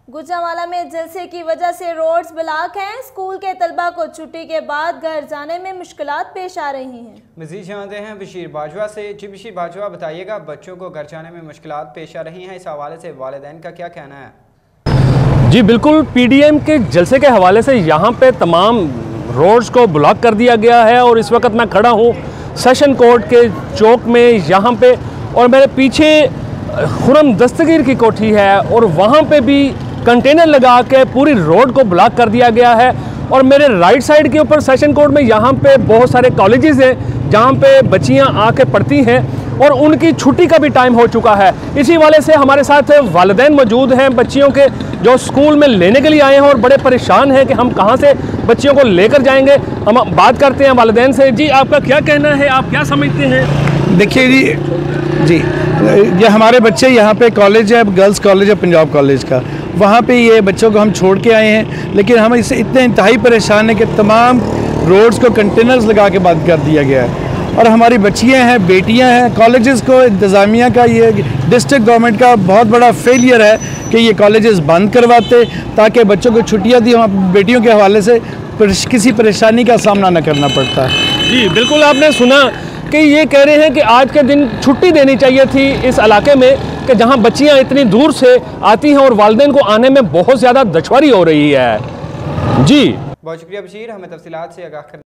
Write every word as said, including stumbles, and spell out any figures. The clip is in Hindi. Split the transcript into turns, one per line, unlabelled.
गुजरांवाला में जलसे की वजह से रोड्स ब्लॉक हैं। स्कूल के तलबा को छुट्टी के बाद घर जाने में मुश्किलात पेश आ रही हैं।
मजीद जानते हैं बशीर बाजवा से। जी बशीर बाजवा, बताइएगा, बच्चों को घर जाने में मुश्किलात पेश आ रही हैं, इस हवाले से वालिदैन का क्या कहना है?
जी बिल्कुल, पीडीएम के जलसे के हवाले से यहाँ पे तमाम रोड्स को ब्लॉक कर दिया गया है और इस वक्त मैं खड़ा हूँ सेशन कोर्ट के चौक में यहाँ पे, और मेरे पीछे खुरम दस्तगीर की कोठी है और वहाँ पे भी कंटेनर लगा के पूरी रोड को ब्लॉक कर दिया गया है। और मेरे राइट साइड के ऊपर सेशन कोर्ट में यहाँ पे बहुत सारे कॉलेजेस हैं जहाँ पे बच्चियाँ आके पढ़ती हैं और उनकी छुट्टी का भी टाइम हो चुका है। इसी वाले से हमारे साथ वालिदैन मौजूद हैं बच्चियों के, जो स्कूल में लेने के लिए आए हैं और बड़े परेशान हैं कि हम कहाँ से बच्चियों को लेकर जाएंगे। हम बात करते हैं वालिदैन से। जी, आपका क्या कहना है, आप क्या समझते हैं?
देखिए जी जी ये हमारे बच्चे यहाँ पे कॉलेज है, गर्ल्स कॉलेज है पंजाब कॉलेज का, वहाँ पे ये बच्चों को हम छोड़ के आए हैं, लेकिन हम इससे इतने इंतहाई परेशान हैं कि तमाम रोड्स को कंटेनर्स लगा के बंद कर दिया गया है। और हमारी बच्चियाँ हैं, बेटियाँ हैं, कॉलेजेस को इंतज़ामिया का, ये डिस्ट्रिक्ट गवर्नमेंट का बहुत बड़ा फेलियर है कि ये कॉलेजेस बंद करवाते ताकि बच्चों को छुट्टियाँ दी, हम बेटियों के हवाले से किसी परेशानी का सामना न करना पड़ता।
जी बिल्कुल, आपने सुना कि ये कह रहे हैं कि आज के दिन छुट्टी देनी चाहिए थी इस इलाके में, कि जहां बच्चियां इतनी दूर से आती हैं और वालिदैन को आने में बहुत ज़्यादा दुश्वारी हो रही है। जी
बहुत शुक्रिया बशीर, हमें तफसीलात से आगाह करने